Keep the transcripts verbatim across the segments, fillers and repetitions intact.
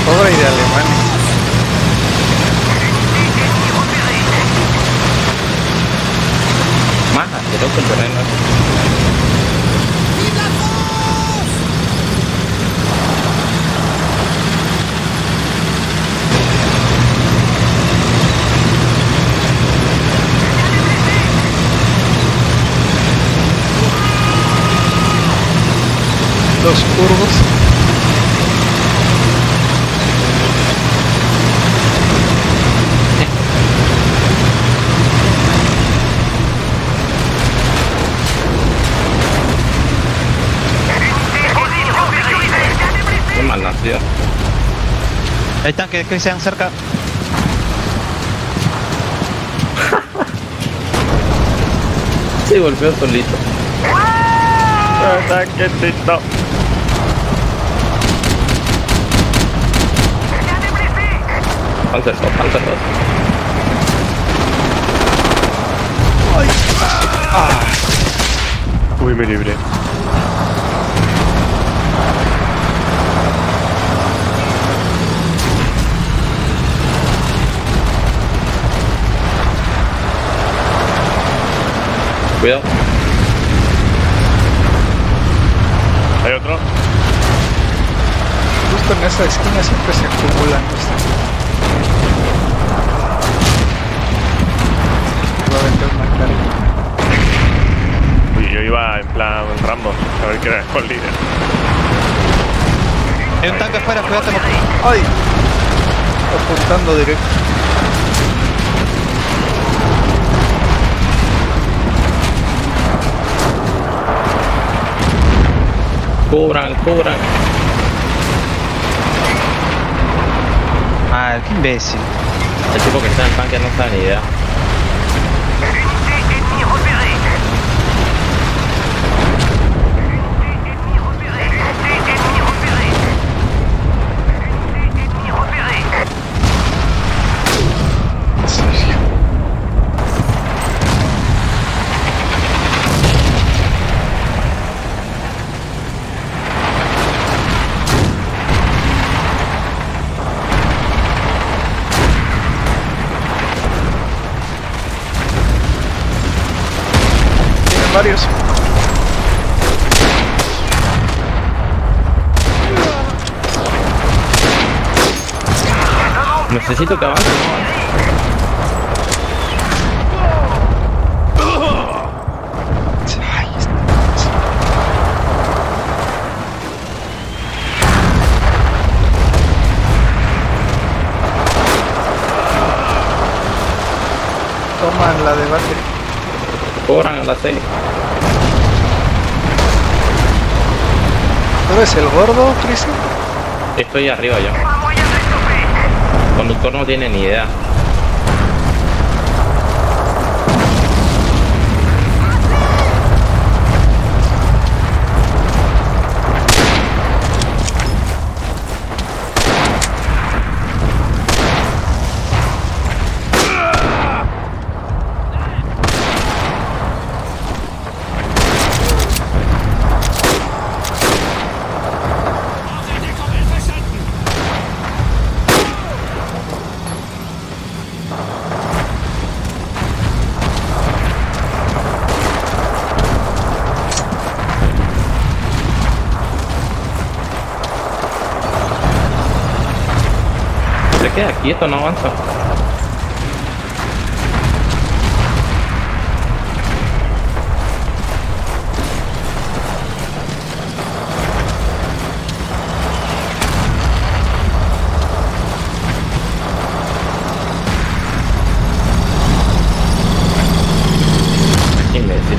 Cobra y de Alemania. Más asqueroso el terreno. Los curvos. Qué mal nacido. Hay tanque, Cristian, cerca. Se golpeó solito. Tanquecito. Panzer dos, Panzer dos. Uy, me libré. Cuidado. Hay otro. Justo en esa esquina siempre se acumulan estos. Voy a vender una carga. Uy, yo iba en plan Rambo, a ver qué era el líder. Hay un tanque afuera, cuídate. ¡Ay! Apuntando directo. Cubran, cubran. Ah, qué imbécil. El tipo que está en el tanque no sabe ni idea. Varios. Necesito que avance, ¿no? Toman la de battery. Cobran a la seis. ¿Tú eres el gordo, Cristian? Estoy arriba yo. El conductor no tiene ni idea. Se queda quieto, no avanza. Imbécil.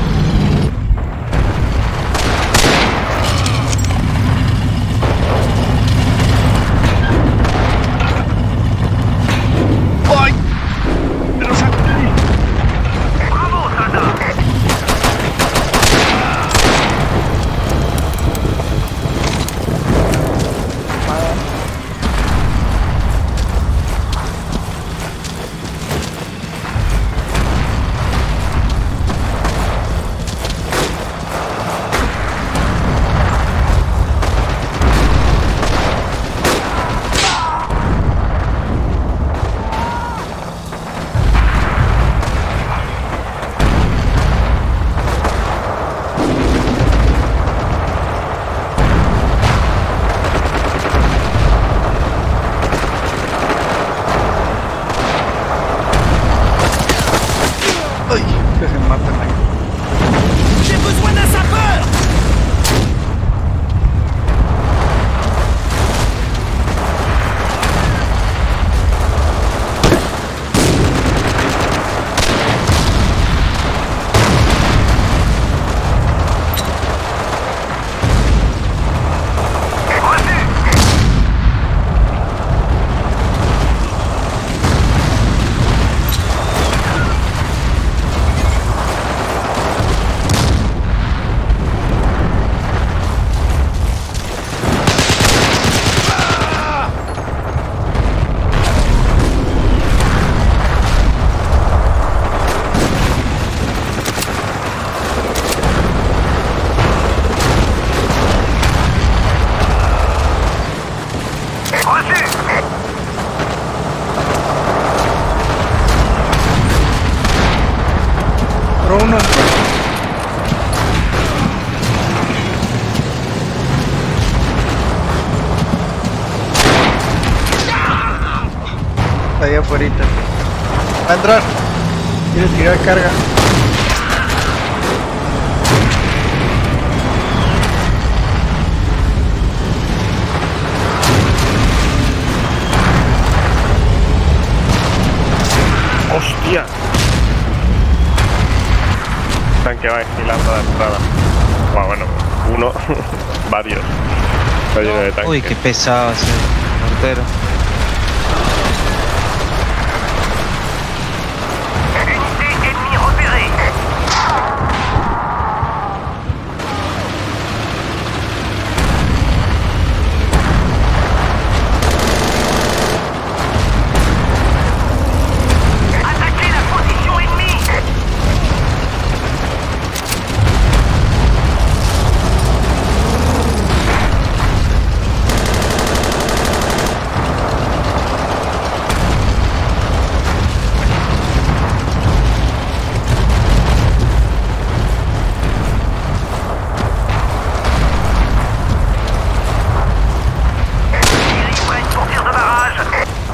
Está ahí afuera. Va a entrar. Quiere tirar carga. ¡Hostia! Tanque va esquilando la entrada. Bueno, bueno, uno, varios. Está lleno de tanques. Uy, qué pesado ese mortero. Unité ennemie repérée. Attaquez la position ennemie. Artillerie prête pour tir de barrage.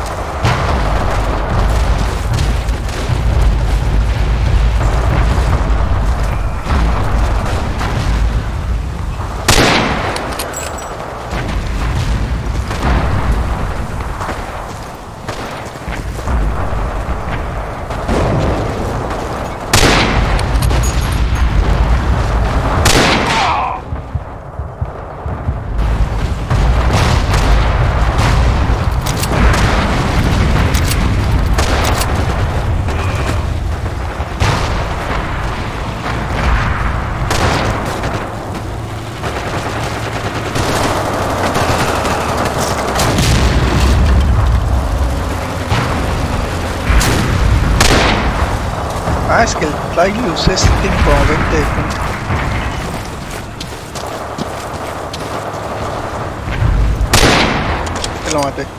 Ah, es que el Tylius este tiene como veinte de puntos. Que lo maté.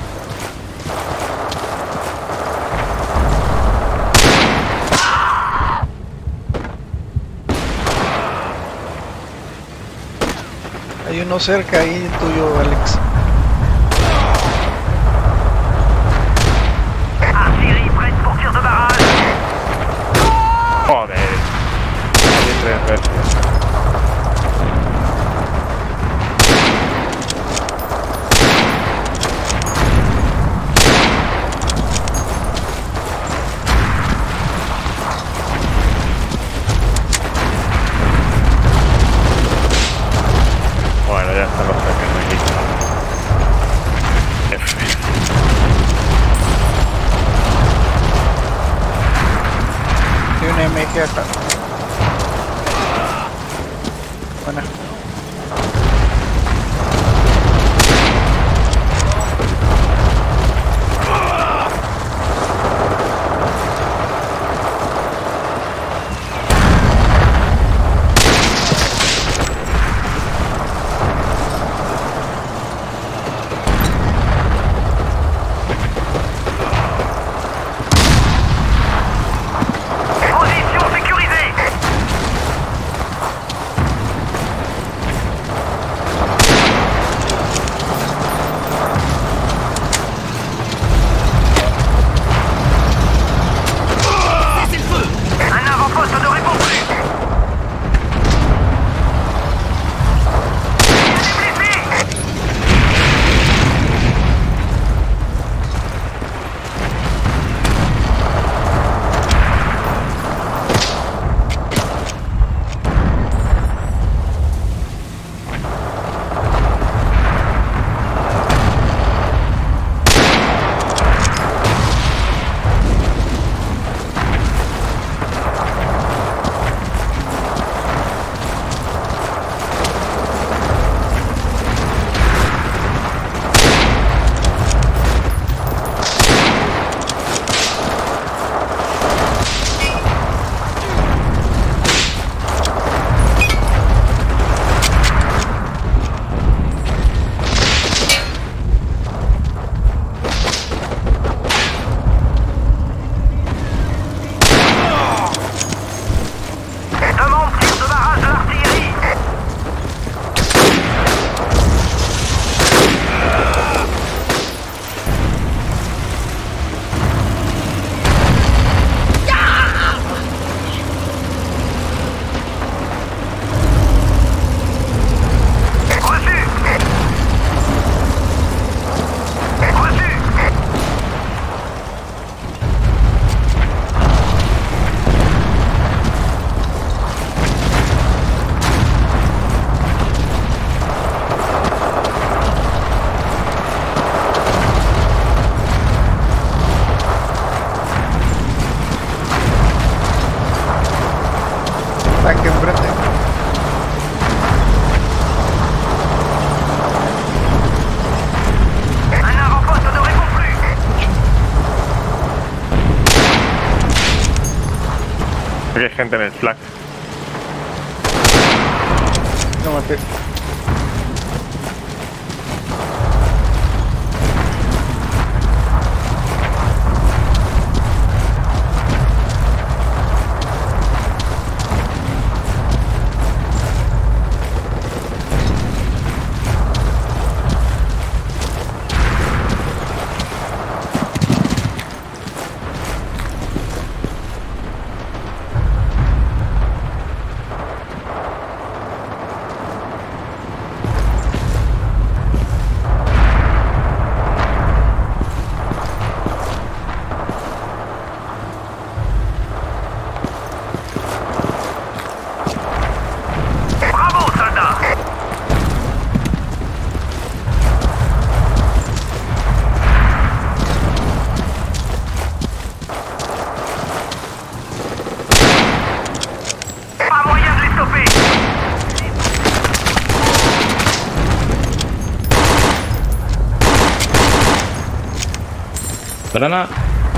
Hay uno cerca ahí tuyo, Alex. Artillerie prête pour tir de barrage. Joder. Hay tres veces. Bueno, ya están los tanques aquí. F. Hay una M G acá. Buena. Position sécurisée. Aquí hay gente en el flag. No maté. ¡Bravo, soldat! Pas moyen de les stopper! Granada.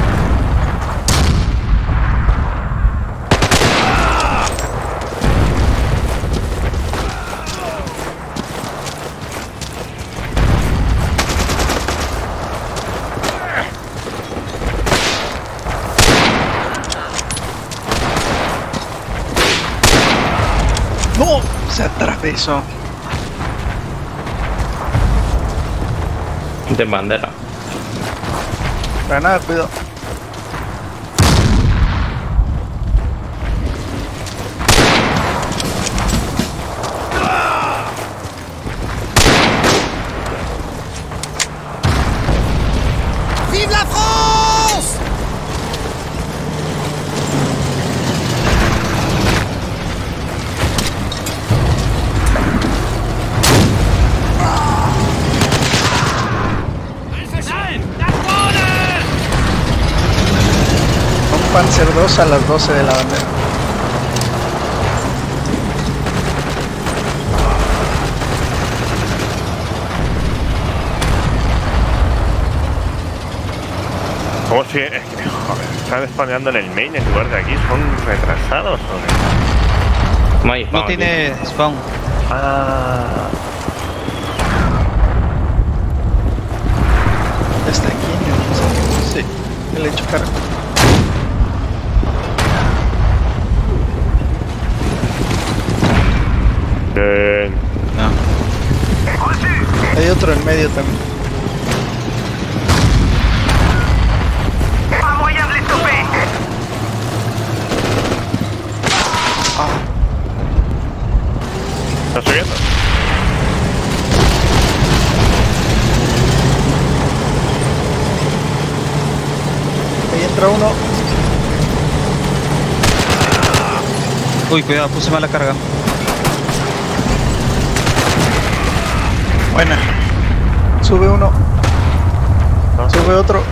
¡No! Se atravesó. De bandera. Granada, cuidado. Vive la France! Un Panzer dos a las doce de la bandera. ¿Cómo sigue? Es que, joder, están spameando en el main en lugar de aquí. ¿Son retrasados o qué? No hay No spawn aquí. tiene spawn. Ah. Está aquí, ¿no? Sí, le he hecho carga. Bien. No. Reçu! Hay otro en medio también. Pas moyen de les stopper! Ah, ¿Estás subiendo? ahí entra uno. Uy, cuidado, puse mala carga. Buena. Sube uno. ¿No? Sube otro.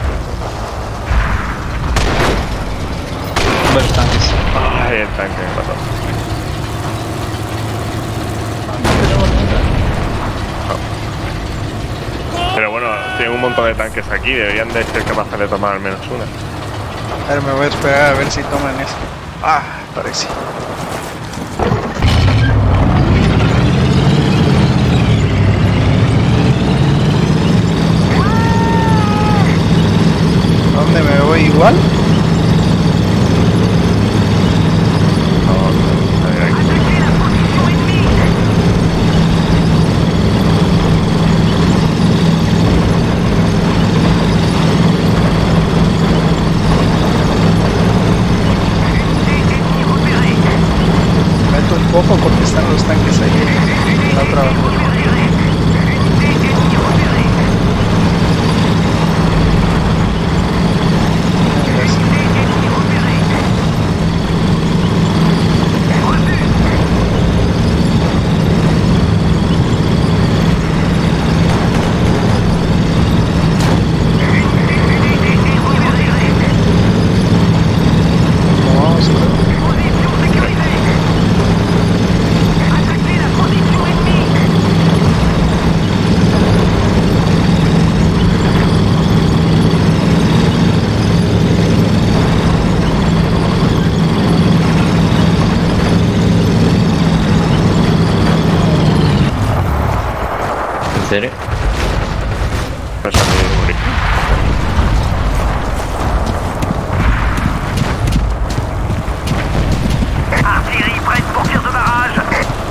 Varios tanques. Ay, el tanque me mató. Pero bueno, tienen un montón de tanques aquí. Deberían de ser capaces de tomar al menos una. A ver, me voy a esperar a ver si toman eso. Ah, parece. ¿Dónde me voy igual? No, a ver, aquí. Attaquez la position ennemie! Unité ennemie repérée! Joder, Pues a mí, morir. Artillerie prête pour tir de barrage.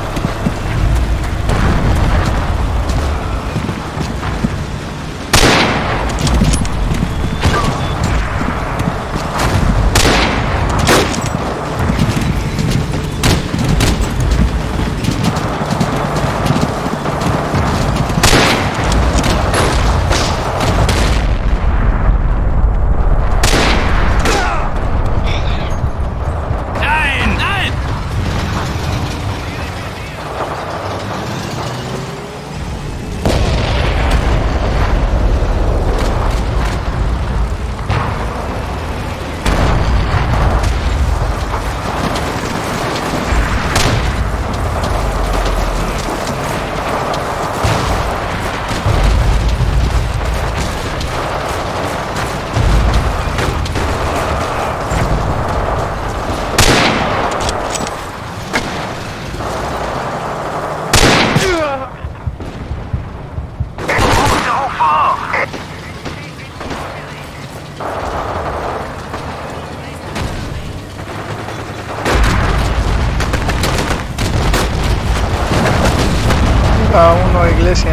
A uno a iglesia.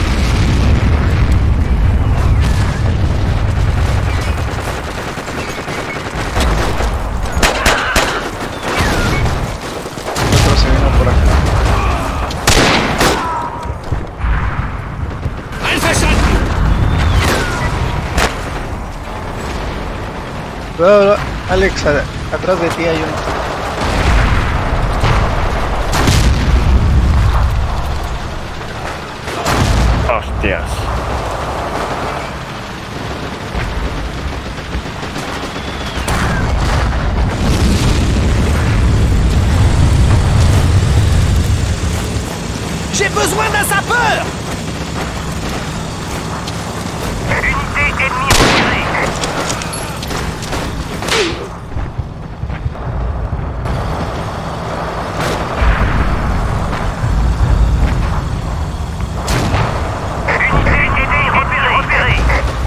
Otro se vino por acá. Cuidado, Alex, a- atrás de ti hay uno. Hostias. J'ai besoin d'un sapeur! Unité ennemie retirée. Unité ennemie repérée. repérée.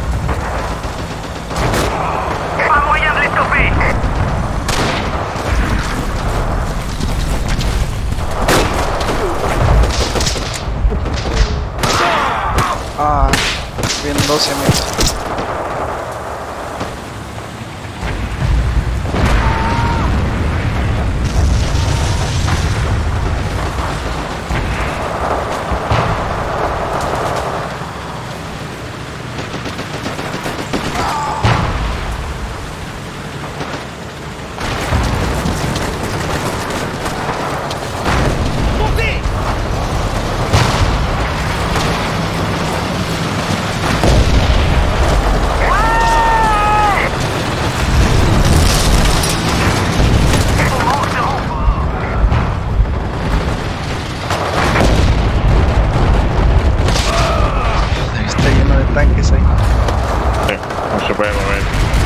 Pas moyen de les stopper. Ah, bien doce metros. Montez! Está lleno de tanques ahí. Sí, no se puede mover.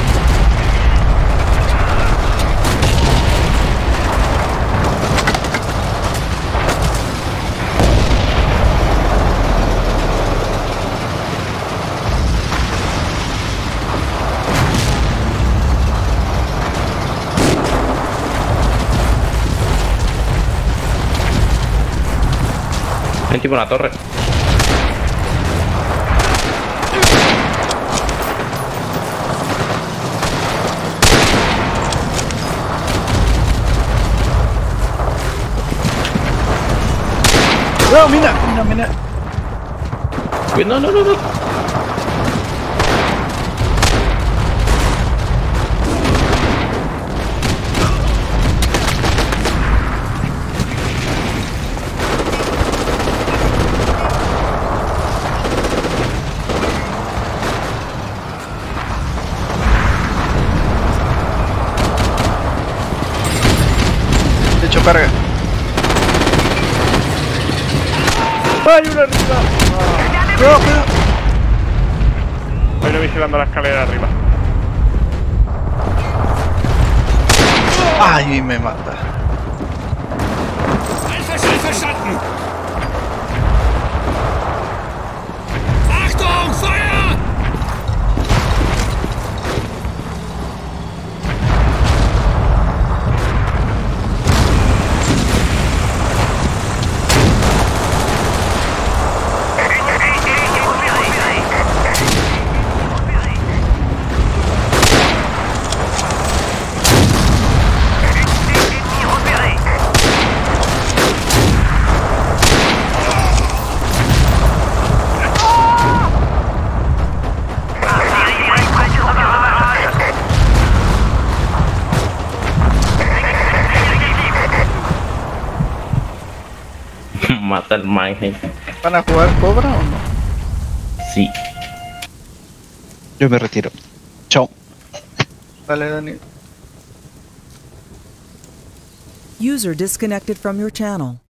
hay tipo una torre. No, mira, mira, mira. No, no, no, no. De hecho, carga. ¡Hay uno arriba! ¡Cuidado, cuidado! Voy vigilando la escalera arriba. ¡Ay, me mata! mata el Mannheim. ¿Van a jugar Cobra o no? Sí. Yo me retiro. Chao. Dale, Dani. User disconnected from your channel.